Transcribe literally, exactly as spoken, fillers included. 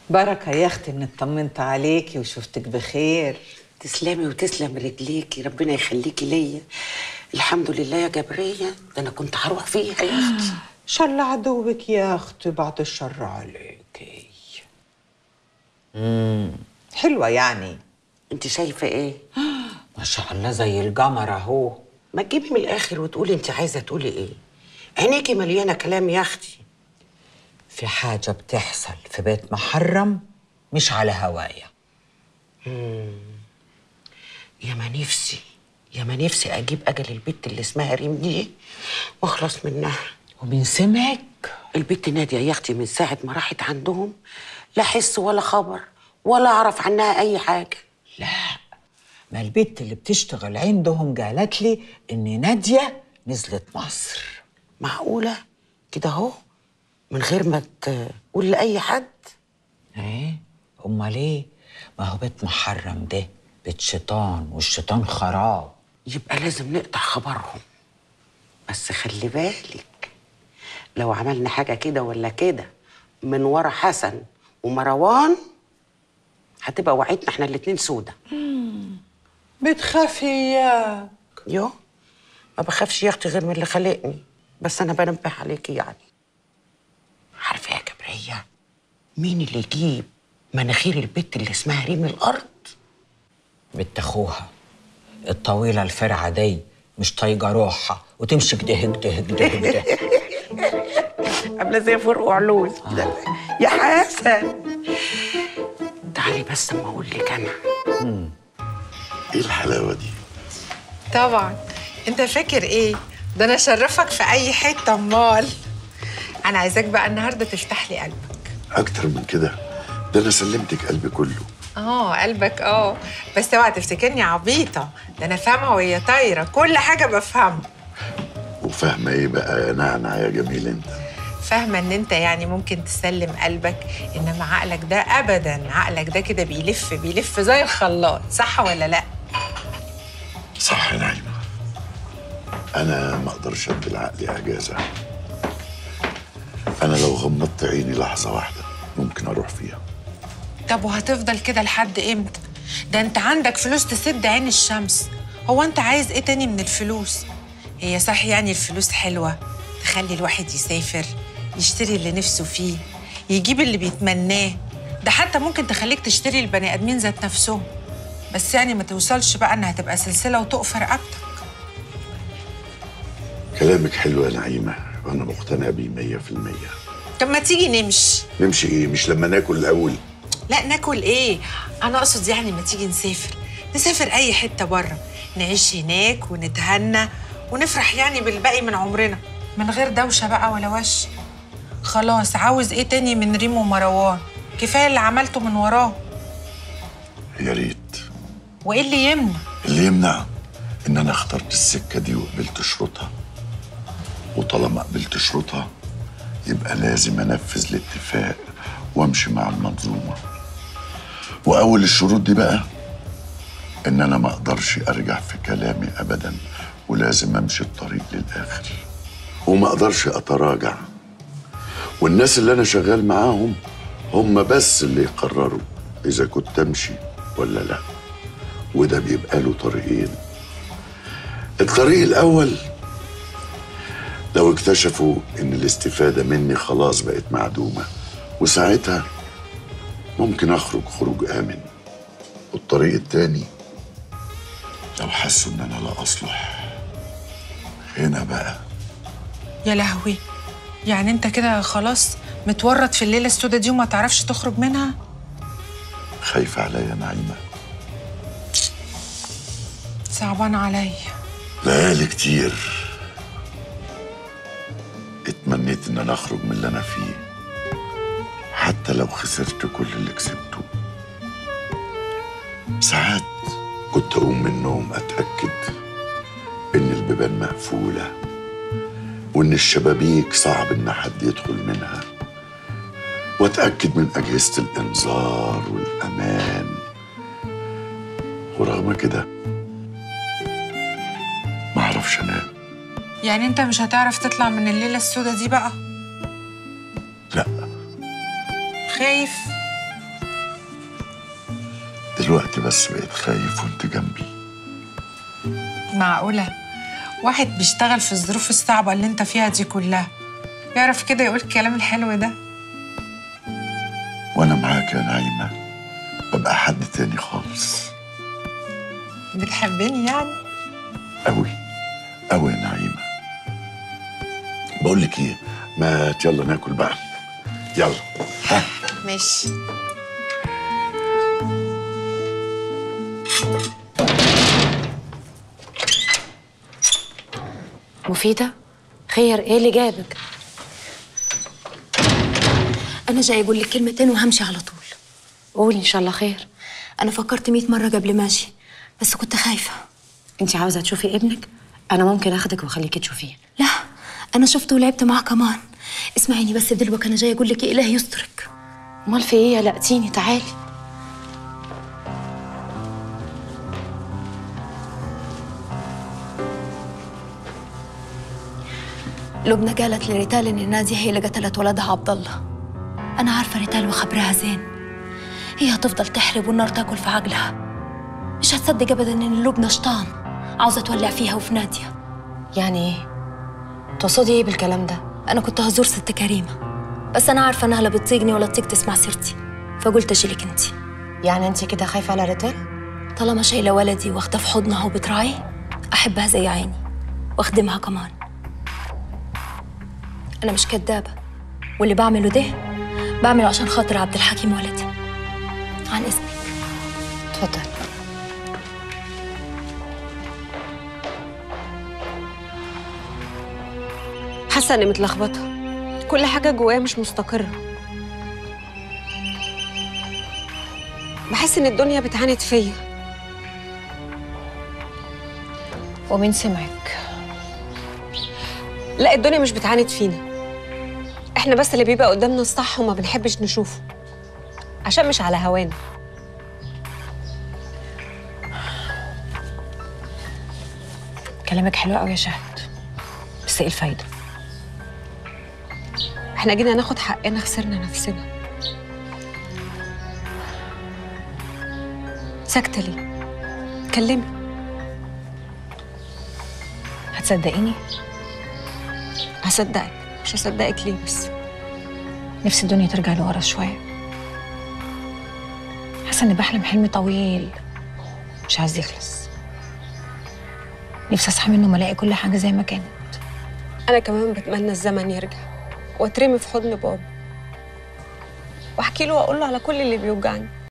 بركة يا اختي ان اطمنت عليكي وشفتك بخير. تسلمي وتسلم رجليكي، ربنا يخليكي ليا. الحمد لله يا جبرية، ده انا كنت هروح فيها يا اختي. شل عدوك يا اختي، بعد الشر عليكي. امم حلوة يعني. انت شايفة ايه؟ ما شاء الله زي القمر اهو. ما تجيبي من الاخر وتقولي انت عايزة تقولي ايه. عينيكي مليانة كلام يا اختي. في حاجة بتحصل في بيت محرم مش على هوايا. امم يا ما نفسي يا ما نفسي اجيب اجل البت اللي اسمها ريم دي واخلص منها. ومين سمعك؟ البت نادية يا اختي من ساعة ما راحت عندهم لا حس ولا خبر ولا اعرف عنها اي حاجة. لا، ما البت اللي بتشتغل عندهم قالت لي ان نادية نزلت مصر. معقولة كده اهو من غير ما تقول لأي حد؟ ايه امال ايه؟ ما هو بيت محرم ده بيت شيطان، والشيطان خراب. يبقى لازم نقطع خبرهم، بس خلي بالك لو عملنا حاجة كده ولا كده من ورا حسن ومروان هتبقى وعيتنا احنا الاتنين سودة. بتخافي ياك؟ يو ما بخافش يا اختي غير من اللي خلقني، بس انا بنبه عليكي يعني. عارفه يا جبريه مين اللي يجيب مناخير البت اللي اسمها ريم الارض؟ بنت اخوها الطويله الفرعه دي، مش طايقه روحها وتمشي كده كده كده كده عامله زي فرق علوز كده. آه. يا حسن تعالي بس اما اقول لك انا. امم ايه الحلاوه دي؟ طبعا انت فاكر ايه؟ ده انا اشرفك في اي حته. امال انا عايزاك بقى النهارده تفتح لي قلبك. اكتر من كده؟ ده انا سلمتك قلبي كله. اه قلبك اه، بس اوعى تفتكرني عبيطه، ده انا فاهمه وهي طايره، كل حاجه بفهمها. وفاهمه ايه بقى يا نعنع يا جميل انت؟ فاهمه ان انت يعني ممكن تسلم قلبك، انما عقلك ده ابدا، عقلك ده كده بيلف بيلف زي الخلاط، صح ولا لا؟ صح يا نعيمه، انا ما اقدرش ادي لعقلي اجازه. انا لو غمضت عيني لحظه واحده ممكن اروح فيها. طب وهتفضل كده لحد امتى؟ ده انت عندك فلوس تسد عين الشمس. هو انت عايز ايه تاني من الفلوس؟ هي صح يعني الفلوس حلوه تخلي الواحد يسافر، يشتري اللي نفسه فيه، يجيب اللي بيتمناه، ده حتى ممكن تخليك تشتري البني ادمين ذات نفسهم، بس يعني ما توصلش بقى انها تبقى سلسله وتقفر رقبتك. كلامك حلو يا نعيمه وانا مقتنع بيه مية في المية. طب ما تيجي نمشي. نمشي ايه؟ مش لما ناكل الاول؟ لا ناكل ايه؟ انا اقصد يعني ما تيجي نسافر، نسافر اي حته بره، نعيش هناك ونتهنى ونفرح يعني بالباقي من عمرنا من غير دوشه بقى ولا وش. خلاص عاوز ايه تاني من ريم ومروان؟ كفايه اللي عملته من وراه. يا ريت. وايه اللي يمنع؟ اللي يمنع ان انا اخترت السكه دي وقبلت شروطها، وطالما قبلت شروطها يبقى لازم انفذ الاتفاق وامشي مع المنظومه. واول الشروط دي بقى ان انا ما اقدرش ارجع في كلامي ابدا، ولازم امشي الطريق للاخر وما اقدرش اتراجع. والناس اللي انا شغال معاهم هم بس اللي يقرروا اذا كنت امشي ولا لا، وده بيبقى له طريقين. الطريق الاول لو اكتشفوا ان الاستفاده مني خلاص بقت معدومه، وساعتها ممكن اخرج خروج امن. والطريق التاني لو حسوا ان انا لا اصلح، هنا بقى. يا لهوي، يعني انت كده خلاص متورط في الليله السوداء دي وما تعرفش تخرج منها؟ خايفه عليا نعيمه؟ صعبان عليا. ليالي كتير اتمنيت ان انا اخرج من اللي انا فيه، حتى لو خسرت كل اللي كسبته. ساعات كنت اقوم من النوم اتاكد ان البيبان مقفوله وان الشبابيك صعب ان حد يدخل منها، واتاكد من اجهزه الانذار والامان. ورغم كده ما اعرفش انام. يعني انت مش هتعرف تطلع من الليله السوداء دي بقى؟ لا. خايف؟ دلوقتي بس بقيت خايف وانت جنبي. معقولة واحد بيشتغل في الظروف الصعبة اللي انت فيها دي كلها يعرف كده يقول الكلام الحلو ده؟ وانا معاك يا نعيمة ببقى حد تاني خالص. بتحبني يعني؟ قوي قوي يا نعيمة. بقول لك ايه، ما يلا ناكل بقى، يلا. ها ماشي. مفيدة، خير ايه اللي جابك؟ أنا جاي أقول لك كلمتين وهمشي على طول. قولي إن شاء الله خير. أنا فكرت مئة مرة قبل ما أجي بس كنت خايفة. أنت عاوزة تشوفي ابنك؟ أنا ممكن أخدك وأخليكي تشوفيه. لا أنا شفته ولعبت معاه كمان. اسمعيني بس دلوقتي، أنا جاي أقول لك إله يسترك. أمال في إيه؟ قلقتيني، تعالي. لبنى قالت لريتال ان نادية هي اللي قتلت ولدها عبد الله. انا عارفه ريتال وخبرها زين، هي هتفضل تحرب والنار تاكل في عقلها. مش هتصدق ابدا ان لبنى شيطان عاوزه تولع فيها وفي نادية. يعني ايه؟ تقصدي ايه بالكلام ده؟ انا كنت هزور ست كريمه بس انا عارفه انها لا بتطيقني ولا تطيق تسمع سيرتي، فقلت اجيلك انت. يعني انت كده خايفه على ريتال؟ طالما شايله ولدي واخده في حضنها وبتراعيه احبها زي عيني واخدمها كمان. أنا مش كدابة، واللي بعمله ده بعمله عشان خاطر عبد الحكيم ولدي. عن إذنك. اتفضل. حاسة إني متلخبطة، كل حاجة جوايا مش مستقرة. بحس إن الدنيا بتعاند فيا. ومين سمعك؟ لا، الدنيا مش بتعاند فينا، احنا بس اللي بيبقى قدامنا الصح وما بنحبش نشوفه عشان مش على هوانا. كلامك حلو قوي يا شهد، بس ايه الفايدة؟ احنا جينا ناخد حقنا خسرنا نفسنا. ساكتة ليه؟ اتكلمي. هتصدقيني؟ هصدقك، مش هصدقك ليه بس؟ نفسي الدنيا ترجع لورا شوية. حاسة إني بحلم حلم طويل مش عايز يخلص. نفسي أصحى منه وألاقي كل حاجة زي ما كانت. أنا كمان بتمنى الزمن يرجع وأترمي في حضن بابا وأحكي له وأقول له على كل اللي بيوجعني.